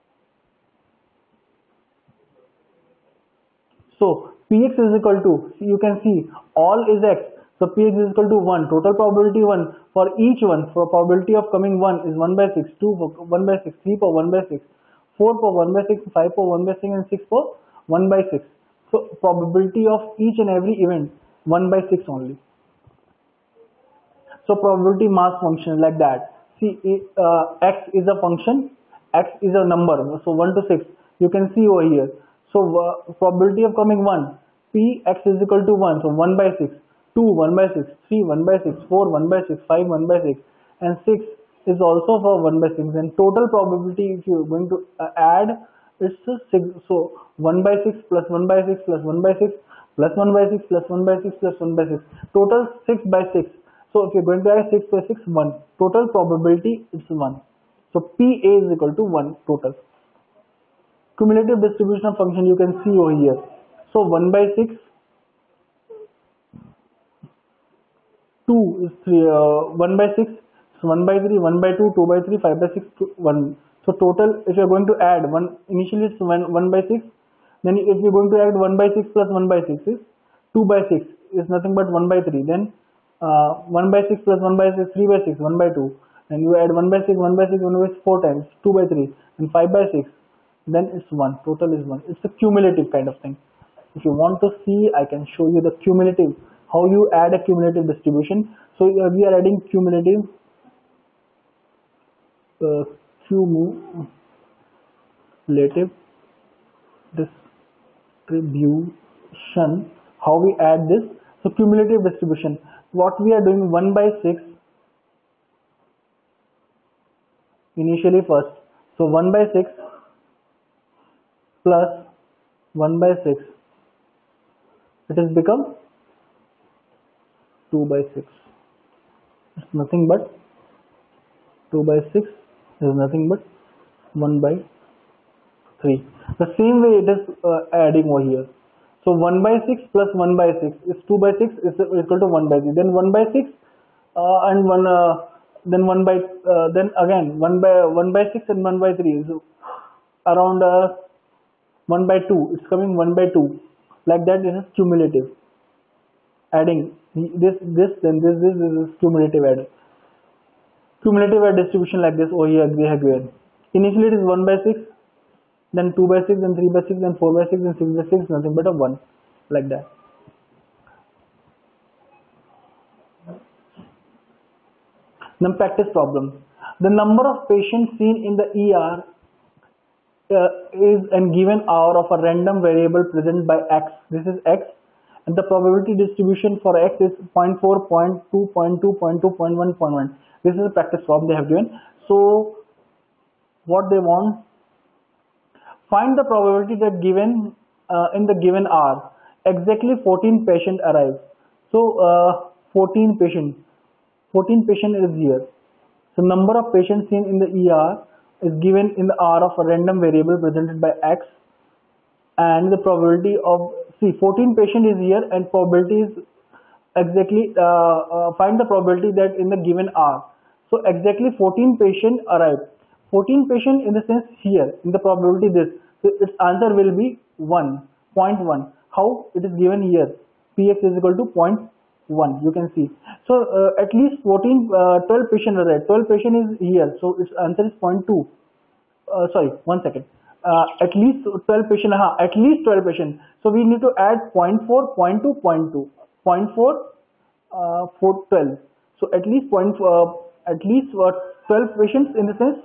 So Px is equal to, you can see all is x. So Px is equal to one. Total probability one for each one. For probability of coming one is one by six, two for one by six, three for one by six, four for one by six, five for one by six, and six for one by six. So probability of each and every event one by six only. So probability mass function like that. See, uh, x is a function X is a number, so one to six. You can see over here. So uh, probability of coming one, P X is equal to one. So one by six, two one by six, three one by six, four one by six, five one by six, and six is also for one by six. And total probability, if you are going to uh, add, it's six. So one by six plus one by six plus one by six plus one by six plus one by six plus one by six. Total six by six. So if you're going to add six by six, one. Total probability is one. So P A is equal to one total. Cumulative distribution of function you can see over here. So one by six, two is three, uh, one by six, so one by three, one by two, two by three, five by six, two, one. So total, if you are going to add one, initially it's one, one by six. Then if you're going to add one by six plus one by six is two by six is nothing but one by three. Then uh, one by six plus one by six, three by six, one by two. And you add one by six, one by six, one by six, four times, two by three, and five by six. Then it's one. Total is one. It's a cumulative kind of thing. If you want to see, I can show you the cumulative, how you add a cumulative distribution. So uh, we are adding cumulative uh, cumulative distribution. How we add this? So cumulative distribution. What we are doing, one by six initially first. So one by six plus one by six. It has become two by six. It's nothing but two by six is nothing but one by three. The same way it is uh, adding over here. So one by six plus one by six is two by six is equal to one by three. Then one by six uh, and one uh, then one by uh, then again one by one by six and one by three. So around uh, one by two. It's coming one by two. Like that, this is cumulative. Adding this, this, then this, this, this is cumulative add. Cumulative add distribution like this over here they have given. Initially it is one by six, then two by six, then three by six, then four by six, then six by six, nothing but a one. Like that. Now practice problem. The number of patients seen in the E R uh, is and given hour of a random variable present by X. This is X. And the probability distribution for X is zero point four, zero point two, zero point two, zero point two, zero point one, zero point one. This is a practice problem they have given. So what they want, find the probability that given uh, in the given hour exactly fourteen patients arrive. So uh, fourteen patients, fourteen patients is here. So number of patients seen in the E R is given in the hour of a random variable presented by X, and the probability of, see, fourteen patient is here, and probability is exactly uh, uh, find the probability that in the given hour. So exactly fourteen patient arrived. fourteen patient in the sense here in the probability this. So its answer will be one, zero point one. How it is given here? Px is equal to zero point one. You can see. So uh, at least fourteen, uh, twelve patient arrived. twelve patient is here. So its answer is zero point two. Uh, sorry, one second. Uh, at least twelve patient, uh, at least twelve patient. So we need to add zero point four, zero point two, zero point two, zero point four, uh, four, twelve. So at least point, uh, at least what uh, twelve patients in the sense,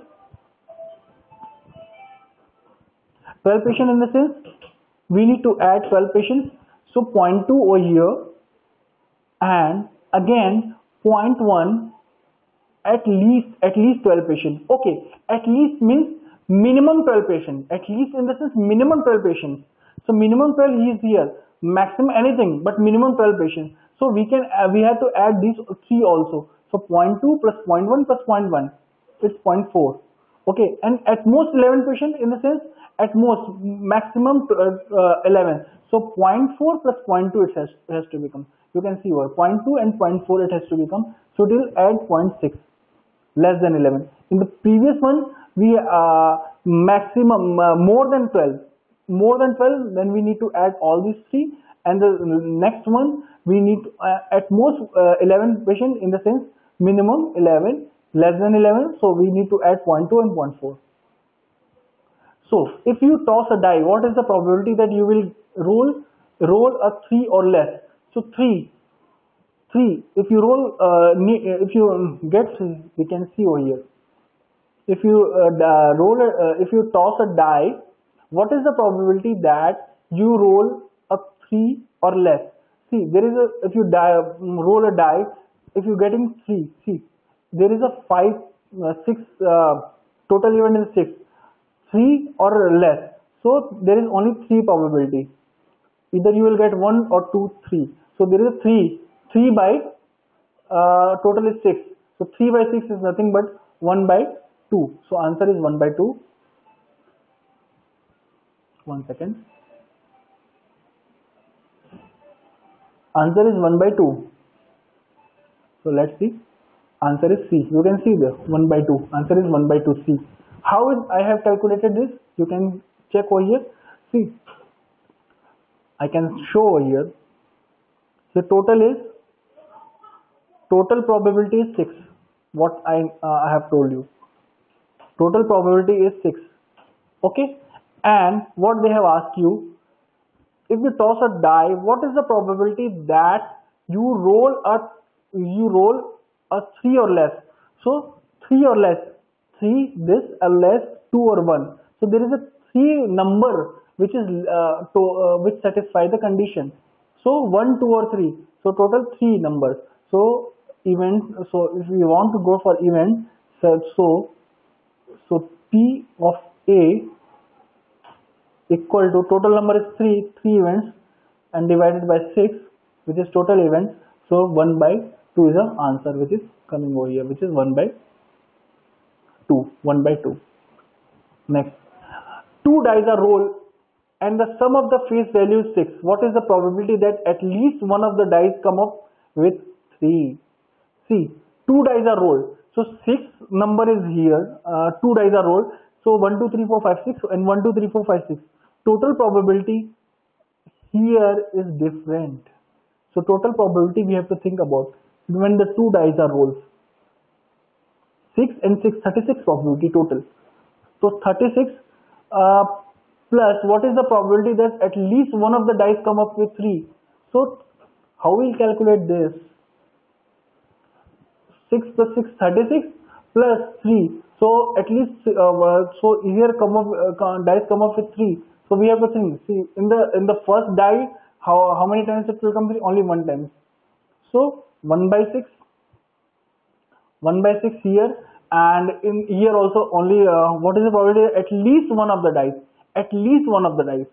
twelve patients in the sense, we need to add twelve patients. So zero point two over here, and again zero point one, at least, at least twelve patients. Okay, at least means minimum twelve patients. At least in the sense minimum twelve patients. So minimum twelve is here, maximum anything but minimum twelve patients. So we can uh, we have to add these three also. So zero point two plus zero point one plus zero point one, it's zero point four. Okay, and at most eleven patients in the sense, at most maximum uh, uh, eleven. So zero point four plus zero point two it has, has to become. You can see here zero point two and zero point four it has to become. So it will add zero point six, less than eleven. In the previous one, we uh, maximum uh, more than twelve, more than twelve, then we need to add all these three, and the next one we need to, uh, at most uh, eleven patients in the sense minimum eleven, less than eleven, so we need to add zero point two and zero point four. So if you toss a die, what is the probability that you will roll roll a three or less? So three, three. If you roll, uh, if you get three, we can see over here. if you uh, da- roll a, uh, if you toss a die, what is the probability that you roll a three or less? See, there is a, if you die, roll a die, if you're getting three, see, there is a five, uh, six, uh, total event is six, three or less. So there is only three probability. Either you will get one or two, three. So there is a three, three by uh, total is six. So three by six is nothing but one by two. So answer is one by two. One second. Answer is one by two. So let's see. Answer is C. You can see there one by two. Answer is one by two C. How is I have calculated this? You can check over here. See, I can show over here. The total is total probability is six. What I uh, I have told you. Total probability is six. Okay. And what they have asked you, if you toss a die, what is the probability that you roll a you roll a three or less? So three or less, three this or less, two or one. So there is a three number which is uh, to, uh, which satisfy the condition. So one, two, or three. So total three numbers. So event. So if we want to go for event, so so, so P of A equal to total number is three, three events, and divided by six, which is total events. So one by two is the answer, which is coming over here, which is one by two, one by two. Next, two dice are rolled and the sum of the face value is six. What is the probability that at least one of the dice come up with three? See, two dice are rolled. So six number is here, uh, two dice are rolled. So one, two, three, four, five, six, and one, two, three, four, five, six. Total probability here is different. So total probability we have to think about when the two dice are rolled. six and six, thirty-six probability total. So thirty-six uh, plus what is the probability that at least one of the dice come up with three? So how will we calculate this? six plus six, thirty-six plus three. So at least uh, so here come up uh, dice come up with three. So we have to think. See, in the in the first die, how how many times it will come three? Only one time. So one by six, one by six here, and in here also only uh, what is the probability? At least one of the dice. At least one of the dice.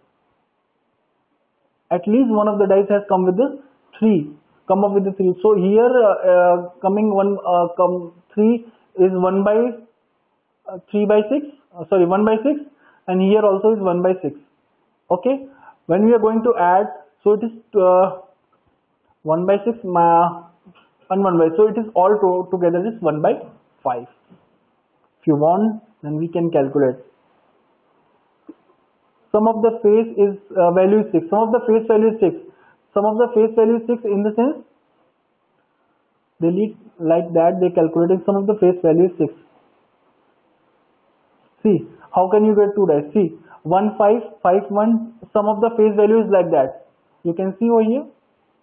At least one of the dice has come with the three. Come up with the three. So here uh, uh, coming one uh, come three is one by uh, three by six. Uh, sorry, one by six, and here also is one by six. Okay. When we are going to add, so it is uh, one by six uh, and one by. So it is all to, together is one by five. If you want, then we can calculate. Sum of the face is uh, value is six. Sum of the face value is six. Sum of the face value is six in the sense they lead like that they calculated sum of the face value is six. See, how can you get two dice? See, one, five, five, one, sum of the face value is like that. You can see over here.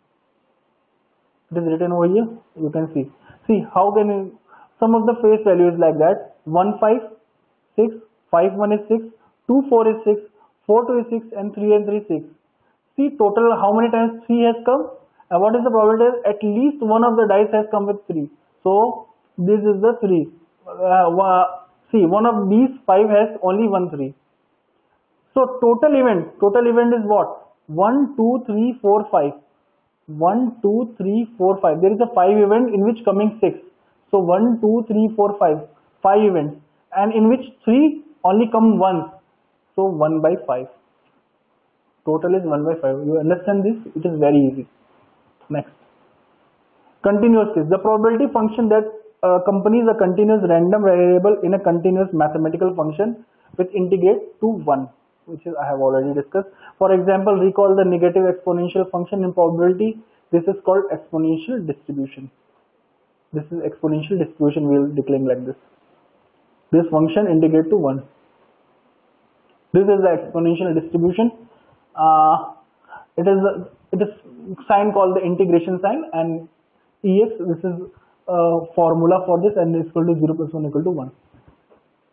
It is written over here. You can see. See, how can you, sum of the face value is like that. one, five, six, five, one is six, two, four is six, four, two is six, and three and three, six. See, total how many times three has come? And what is the probability? At least one of the dice has come with three. So, this is the three. Uh, see, one of these five has only one three. So, total event, total event is what? one, two, three, four, five. one, two, three, four, five. There is a five event in which coming six. So, one, two, three, four, five. five events. And in which three only come once. So, one by five. Total is one by five. You understand this? It is very easy. Next. Continuous case. The probability function that uh, accompanies a continuous random variable in a continuous mathematical function which integrates to one, which is I have already discussed. For example, recall the negative exponential function in probability. This is called exponential distribution. This is exponential distribution. We will declare like this. This function integrate to one. This is the exponential distribution. Uh, it is a, it is sign called the integration sign, and ex, this is a formula for this, and is equal to zero plus one equal to one.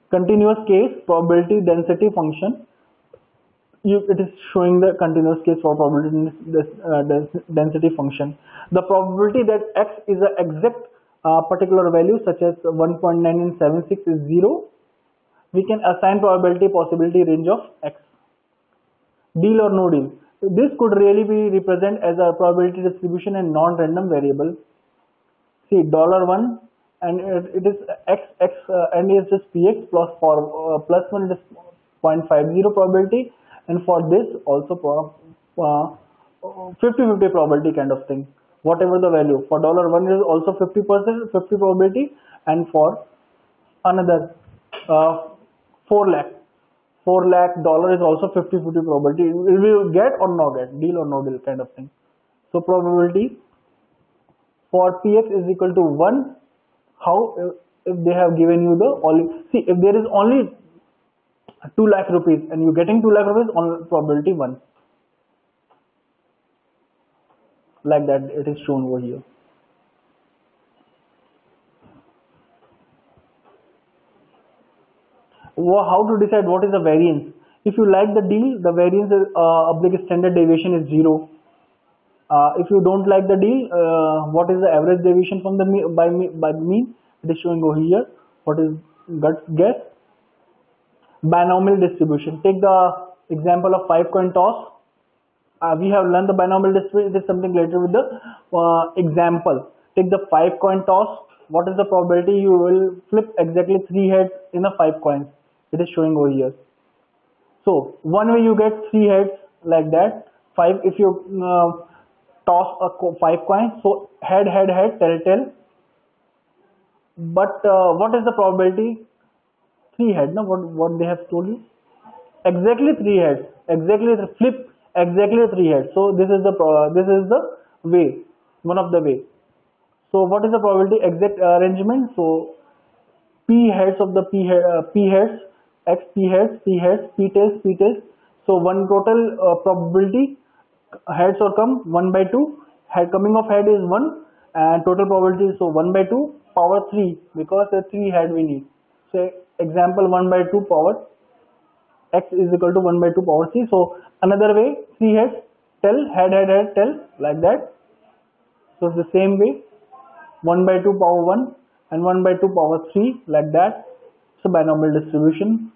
Continuous case probability density function. You, it is showing the continuous case for probability uh, density function. The probability that x is an exact uh, particular value such as one point nine nine seven six is zero. We can assign probability possibility range of x. Deal or no deal. This could really be represented as a probability distribution and non-random variable. See, dollar one and it, it is x x uh, and is just px plus for uh, plus one it is zero point five zero probability, and for this also fifty fifty probability kind of thing. Whatever the value for dollar one is also fifty percent fifty probability, and for another uh, four lakh four lakh dollar is also fifty fifty probability. Will you get or not get, deal or no deal kind of thing. So probability for px is equal to one. How if they have given you the only, see if there is only two lakh rupees and you getting two lakh rupees on probability one, like that it is shown over here. How to decide what is the variance? If you like the deal, the variance is uh, oblique standard deviation is zero. Uh, if you don't like the deal, uh, what is the average deviation from the mean, by by mean? It is showing over here. What is gut guess? Binomial distribution. Take the example of five coin toss. Uh, we have learned the binomial distribution. It is something related with the uh, example. Take the five coin toss. What is the probability you will flip exactly three heads in a five coins? It is showing over here. So one way you get three heads like that. Five if you uh, toss a five coins, so head head head tail tail. But uh, what is the probability? Three head. No, what what they have told you? Exactly three heads. Exactly the flip. Exactly three heads. So this is the uh, this is the way. One of the way. So what is the probability exact arrangement? So p heads of the p head, uh, p heads, x p heads, p heads, p tails, p tails. So one total uh, probability heads or come one by two. Head coming of head is one, and total probability is so one by two power three, because the three head we need. So example one by two power x is equal to one by two power three. So another way, three heads tail head head head tail, like that. So it's the same way, one by two power one and one by two power three, like that. So binomial distribution.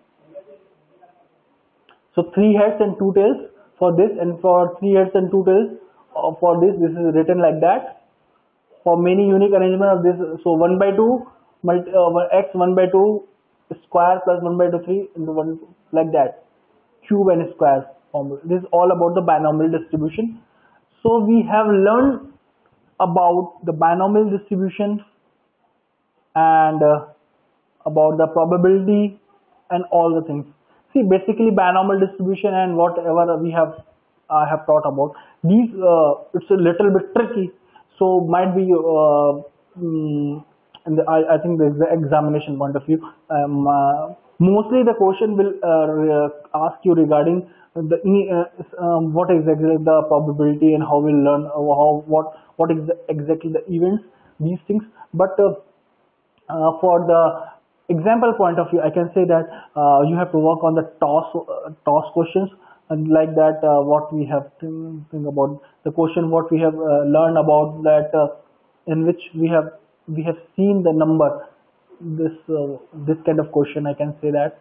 So three heads and two tails for this, and for three heads and two tails uh, for this, this is written like that. For many unique arrangement of this, so one by two multi, uh, x one by two square plus one by two three into one, like that, cube and square formula. This is all about the binomial distribution. So we have learned about the binomial distribution and uh, about the probability and all the things. See, basically binomial distribution and whatever we have uh, have taught about these, uh, it's a little bit tricky, so might be uh, mm, and the, I, I think the examination point of view, um, uh, mostly the question will uh, ask you regarding the uh, um, what exactly the probability and how we we'll learn uh, how what what is the, exactly the events, these things. But uh, uh, for the example point of view, I can say that uh, you have to work on the toss uh, toss questions, and like that uh, what we have to think about the question, what we have uh, learned about that uh, in which we have we have seen the number, this uh, this kind of question, I can say that.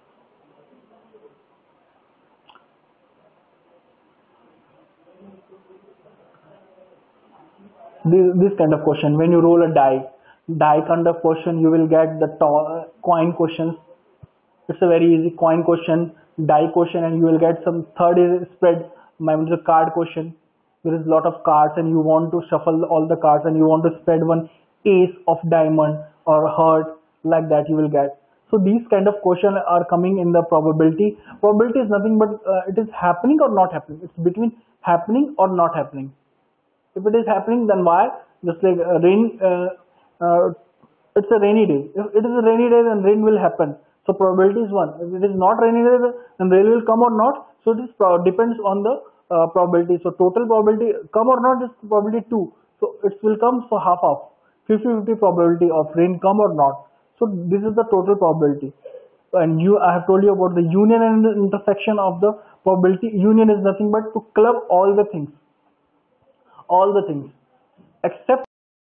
This, this kind of question, when you roll a die die kind of question, you will get the coin questions. It's a very easy coin question, die question, and you will get some third is spread, maybe the card question. There is a lot of cards and you want to shuffle all the cards and you want to spread one ace of diamond or heart, like that you will get. So these kind of questions are coming in the probability. Probability is nothing but uh, it is happening or not happening. It's between happening or not happening. If it is happening, then why? Just like uh, rain, uh, uh, it's a rainy day. If it is a rainy day, then rain will happen. So probability is one. If it is not rainy day, then rain will come or not. So this depends on the uh, probability. So total probability come or not is probability two. So it will come, so half half, fifty fifty probability of rain come or not. So this is the total probability. and you I have told you about the union and the intersection of the probability. Union is nothing but to club all the things, all the things except